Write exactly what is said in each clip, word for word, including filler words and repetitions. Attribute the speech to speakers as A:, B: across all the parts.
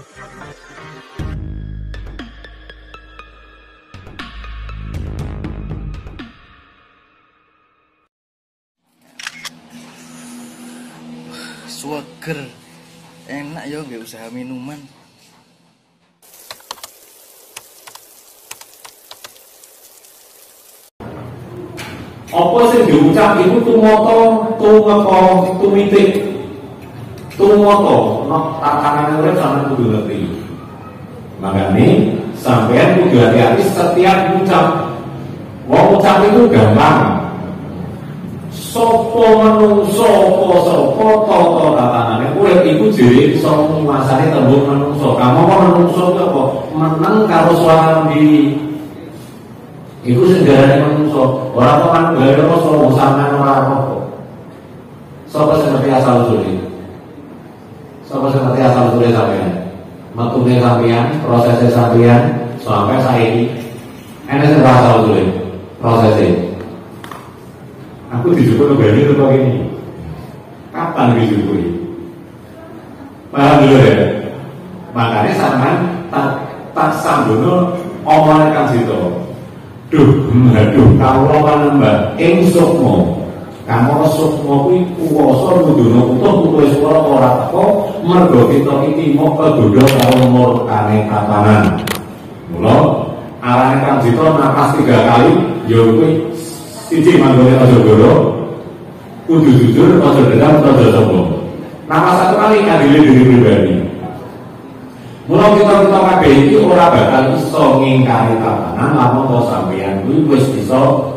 A: Seger, enak ya nggak usaha minuman.
B: Apa sih diucap itu tumoto, tumeko, tumitik, tumoto, no tatanan urip sampeyan kudu ngerti. Makanya sampeyan kudu hati-hati setiap ucap. Wong ucap itu gampang. Sopo menungso, sopo sopo, toto tatanane urip iku dhewe iso nguasani tembung menungso. Kamu kok menungso kok meneng karo suara diri. Iku sing diarani menungso. Ora kok kan gawe kok sopo sampean ora apa. Sopo sing ngerti asal usule? Sopo sing ngerti asal usule sampean? Metune sampean, prosesnya sampean sampai saiki. Enes sing asal usule prosesnya. Aku dijupuk ke Bali atau gini? Kapan dijupuk? Paham dulu ya? Makanya sampean tak tak sambungno omongan Kang Sito. Duh, aduh, kalau panembah ing sukma. Kamu sukma kuwi kuwasa nuduno utuh utuh swara ora teko mergo kita iki mau kegodha karo murkane tatanan. Mula arane Kang Sito napas tiga kali ya kuwi siji manggone aja goro, kudu jujur, aja dendam, aja sombong. Nama satu kali adile diri pribadi. Mula kita kita kabeh iki ora bakal iso ngingkari tatanan lamun to sampeyan kuwi wis iso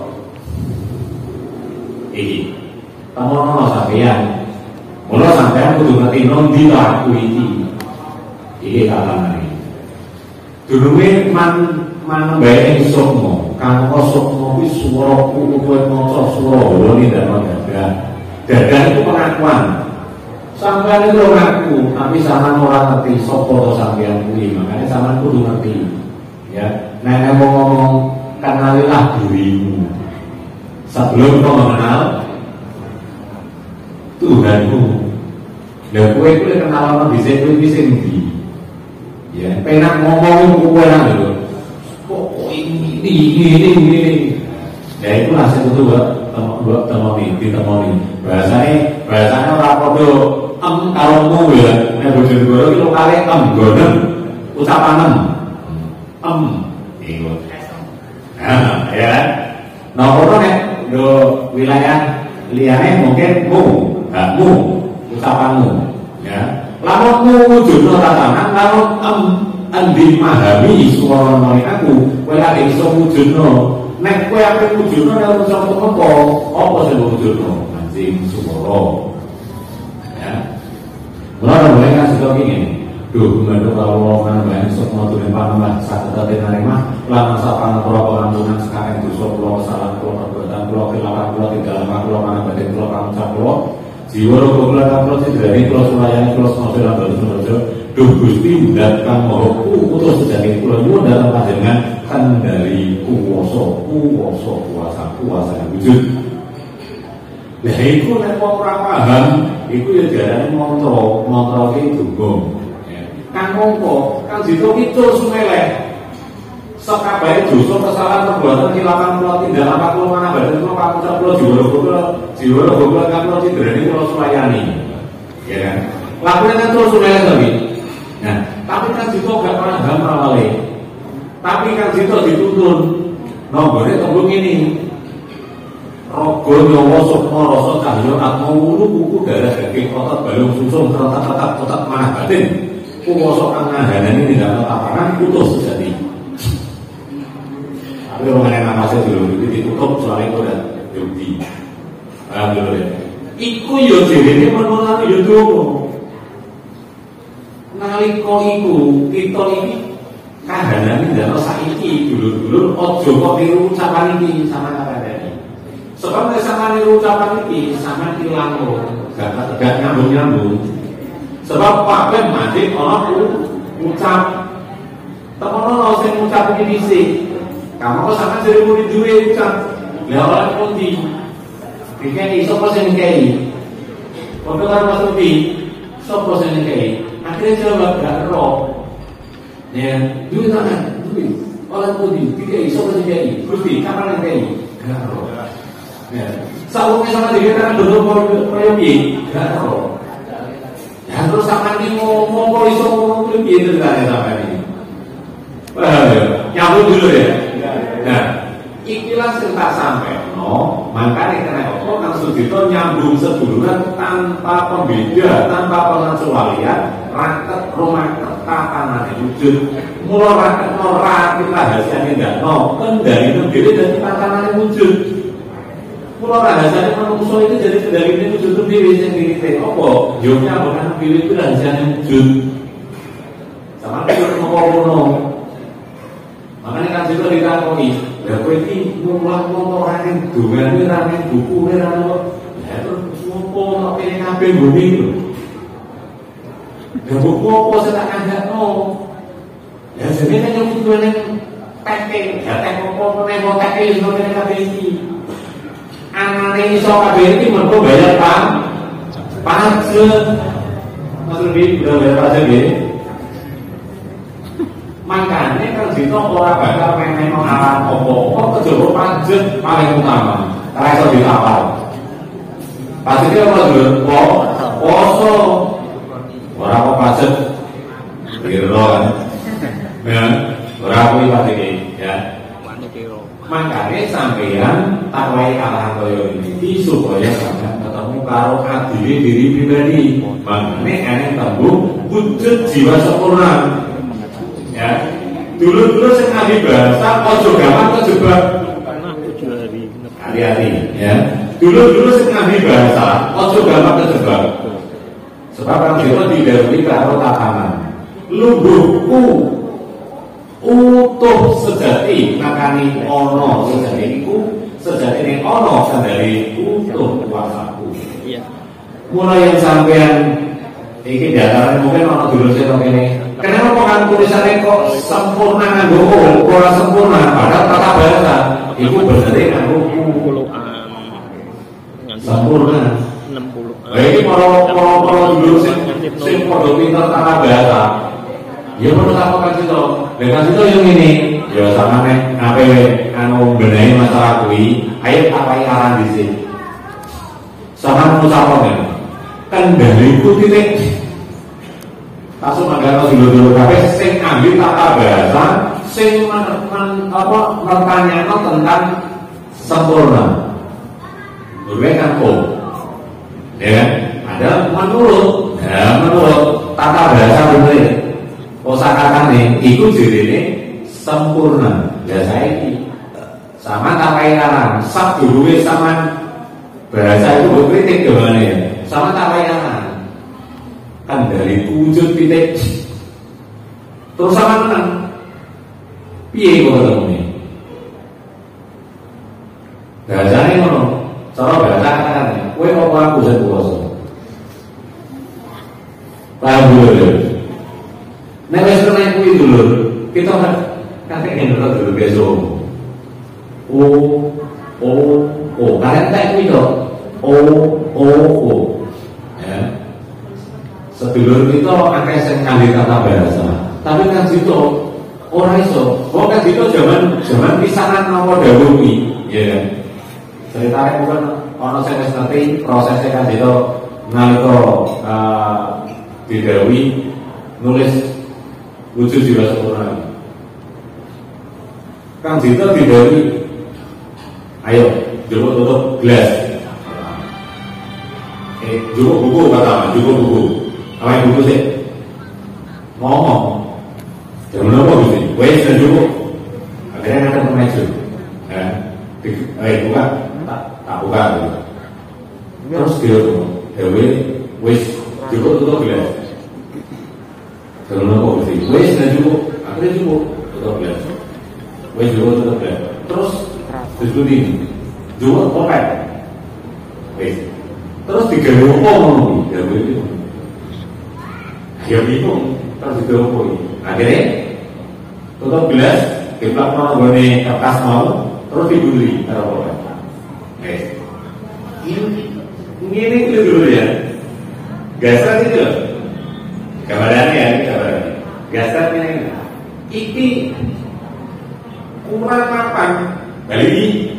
B: iki. Tamono sampeyan. Mula sampeyan kudu ngerti ndi laku iki. Iki tatanane. Durunge man man bae ing sukma. Kang sukma kuwi swara kuwi maca swara lho dalam dada. Dada itu pengakuan. Sampeyan itu ngaku, tapi sampean ora ngerti sapa to sampeyan kuwi. Makanya sampean kudu ngerti. Ya, nek mau ngomong kenalilah dirimu. Sebelum kau mengenal Tuhanmu. Lah kowe kuwi kenal ana dhisik kuwi sing ndi? Ya, penak ngomong kowe ora lho. Ini, ini, ini, ini. Ya itu hasil itu buat buat temoni, ditemoni. Bahasanya, bahasanya orang podo em kalau mu ya. Nek Bojonegoro itu kali em gonem ucapan em, em. Itu. Nah, ya kan. Nah, podo nek do wilayah liane mungkin mu, nah, mu ucapanmu. Ya. Lamun mu wujudno tatanan, lamun em endi mahami swara nang aku kowe lak iso wujudno nek kowe ape wujudno nek iso apa apa sing wujudno anjing swara ya mulai mulai kan sudah gini duh mantuk kalau nambah sukma tulen panembah saged narima lan sapan para pangapunten sekalian dosa kula kesalahan kula perbuatan kula kelawan kula tindakan kula manembah kula pangucap kula jiwa raga kula kula cidrani kula sulayani kula semasa lan dosa duh Gusti zat kang maha putus sejati kula nyuwun dhateng panjenengan kendali kuwasa kuwasa kuwasa kuwasa wujud. Lah iku nek wong ora paham iku ya diarani mantra, mantra iki donga. Kang mongko Kang Sito ki tur sumeleh. Sakabehe dosa kesalahan perbuatan kilapan kula tindakan apa kula manambaten kula pakucap kula jiwa raga kula jiwa raga kula kang kula cidrani kula sulayani. Ya kan? Lakune kan tur sumeleh to iki. Nah, tapi Kang Sito gak pernah gak merawali. Tapi Kang Sito dituntun nombornya tembung ini rogo nyawa sukma rasa cahya atma wulu kuku darah daging otot balung susung terotak-tetak otak manah batin kuwasa kang ngahanani tindakan tapanan putus sejati. Tapi orang yang napasnya dulu itu ditutup soalnya itu udah jauhi. Paham dulu ya. Iku yo dhewe menurut yo donga. Nalika iku kita iki kahanane ndalo saiki dulur-dulur aja kok niru ucapan iki sama kandhani. Sebab nek sampeyan niru ucapan iki sampeyan ilang lho, gak gak nyambung-nyambung. Sebab kabeh mati ana ucap. Temono sing ngucap iki dhisik. Kamu kok sampeyan jare muni duwe ucap. Lah ora pundi. Dikene sapa sing ngekei? Padha karo Mas Rudi. Sapa sing ngekei? Akhirnya jawab gak roh. Ya, duit tangan, duit. Oleh putih, tiga i, sobat tiga i, putih, kapan yang tiga i? Gak tahu. Ya, saungnya sama tiga tangan betul koyo piye? Gak tahu. Ya terus sama ini mau mau kok iso ngomong piye ceritanya sama ini? Paham ya? Nyambung dulu ya. Nah, ikilah cerita sampai no, makanya kena apa Kang Sudito nyambung seduluran tanpa pembeda, tanpa pengecualian, raket rumah tatanan wujud. Mula raket ora kita hasilnya enggak no, kendali sendiri dari tatanan wujud. Mula rahasianya manusia itu jadi kendali ini wujud sendiri sendiri. Apa? Jawabnya bukan pilih itu rahasianya wujud. Sama kita ngono. Makanya kan juga ditakoni, ya kowe iki mulang ngomong ora ning dongane ora ning bukune ora ono. Ya terus opo nek pengen kabeh bumi lho. Ya buku opo sing tak kandakno. Ya jenenge kan yo kudu ning teke, ya tek opo nek mau teke iso ning kabeh iki. Anane iso kabeh iki mergo bayar pam. Pajak. Maksud iki udah bayar pajak nggih. Makanya kan Dito ora bakal main-main mengarang opo-opo kejaba pajak paling utama. Ora iso ditapal. Pajaknya apa dulu? Poso. Ora apa pajak. Kira kan. Ya, ora kuwi pajaknya ya. Makanya sampeyan takwai arahan koyo iki supaya sampeyan ketemu karo adile diri pribadi. Makanya enek tembung wujud jiwa sempurna. Ya, dulu-dulu sing ahli bahasa ojo gampang kejebak. Hati-hati, ya. Dulu-dulu sing ahli bahasa ojo gampang kejebak. Sebab kan itu didahului karo tatanan. Lungguhku utuh sejati makani ono sejati iku sejati ning ono sandari utuh kuasaku. Iya. Mulai yang sampean iki diantaranya mungkin ono dulu sing ngene. Kenapa kan tulisannya kok sempurna nganggo ora sempurna padahal tata bahasa itu bener nganggo sempurna enam puluh. Lah iki para-para dulu sing sing padha pinter tata bahasa. Ya perlu tak kan itu. Dengan itu yang ini ya sama nek ape anu benehi masalah kuwi, ayo tapai aran dhisik. Sama ngucap kan. Kendaliku titik langsung agak dulu-dulu kabeh sing ambil tata bahasa sing men, men, apa bertanya tentang sempurna. Dulunya kan kok, ya ada menurut, ya menurut tata bahasa bener. Kosakata nih, itu jadi sempurna. Biasa ini sama tapayaran, sak dulunya sama bahasa itu berkritik gimana ya? Sama tapayaran. Kan dari wujud titik terus sama menang piye kok ketemu ini bahasanya ngono cara bahasa kan kowe apa aku sing kuwasa paham dulu nek wis kena kuwi dulu kita kan kakek ngendel dulu besok oh oh oh kalian tak kuwi to oh oh oh ya sedulur itu akeh sing kangge tata bahasa. Tapi kan Dito ora iso. Wong kan Dito zaman zaman pisanan napa dawuh kuwi, ya kan. Ceritane bukan ana sing wis ngerti prosesnya kan Dito nalika uh, didhawuhi nulis wujud jiwa sempurna. Kang Dito didhawuhi ayo coba tutup gelas. Eh, coba buku kata, coba buku. Apa yang buku sih? Ngomong jangan lupa gitu wes dan cukup akhirnya ada pemacu ya, eh buka tak, tak buka gitu. Terus dia dewe wes cukup tutup gelas jangan lupa gitu wes dan cukup akhirnya cukup tutup gelas wes cukup tutup gelas terus diskusi cukup kopet wes terus digawe apa ngono dewe itu ya bingung terus digawe akhirnya tutup gelas diplak mau gone kertas mau terus dibuli karo apa eh ini ini itu dulu ya gasat itu gambarannya ya gambarannya gasat ini iki kurang mapan balik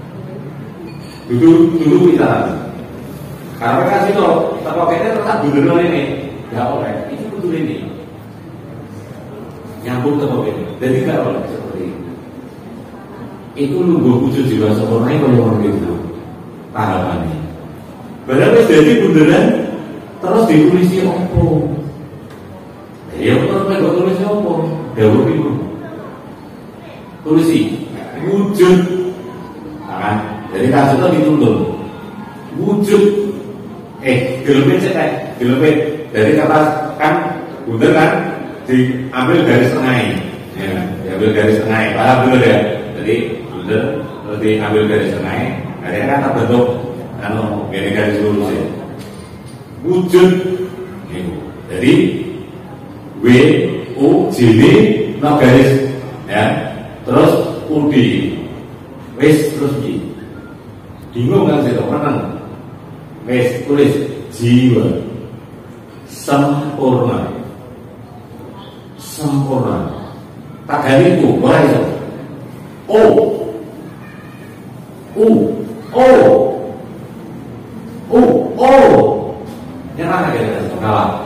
B: dulu dulu kita karena kan itu terpakainya tetap dulu ini nggak oleh itu betul ini nyambung terpakainya jadi nggak oleh seperti itu itu nunggu wujud jiwa sempurna kalau orang gitu harapannya padahal jadi bundaran terus ditulisi opo ya kalau mereka tulisi opo dewa itu tulisi wujud kan jadi kasusnya dituntun wujud eh gelepet cetek gelepet dari kata kan bundar kan diambil garis tengah ya diambil garis tengah paham dulu ya jadi bundar terus diambil garis tengah akhirnya kan terbentuk anu garis garis lurus ya wujud gitu. Jadi W U J D no garis ya terus U D wes terus J bingung kan saya menang wes tulis jiwa sempurna sempurna tak ganti itu boleh itu O U O U O yang mana kita kalah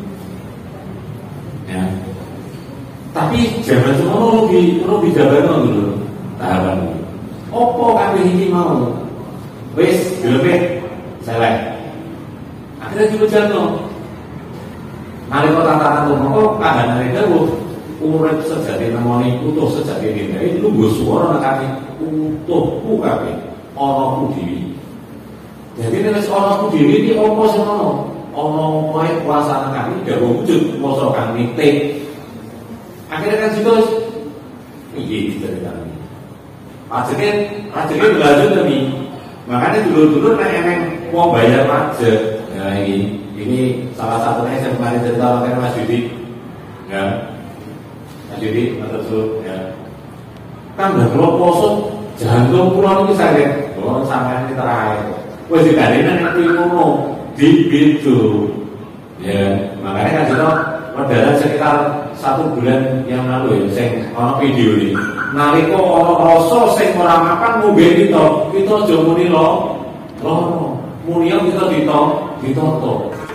B: ya tapi jangan cuma lebih lebih jabaran dulu tahapan opo kami ini mau wes gelapet selek akhirnya juga jatuh nari kota tata tuh kok kagak nari dulu urip sejati namanya utuh sejati ini itu gue suara kami utuh bukapi orang dewi jadi ini orang dewi ini opo semua ono kowe kuasa kami gak wujud mosok kami tek akhirnya kan situ iya dari kami akhirnya akhirnya berlanjut demi makanya dulu-dulu nek emang mau bayar pajak ya ini ini salah satunya saya kemarin cerita makanya Mas Yudi ya Mas Yudi Mas Yudi ya kan udah kalau poso jantung pulau ini saya kalau sampai ini terakhir wes dikalian nanti ngomong di pintu ya makanya kan kita padahal sekitar satu bulan yang lalu ya saya ono video ini nalika ono rasa sing ora makan ngombe kita kita aja muni lo lo muni kita dito ditoto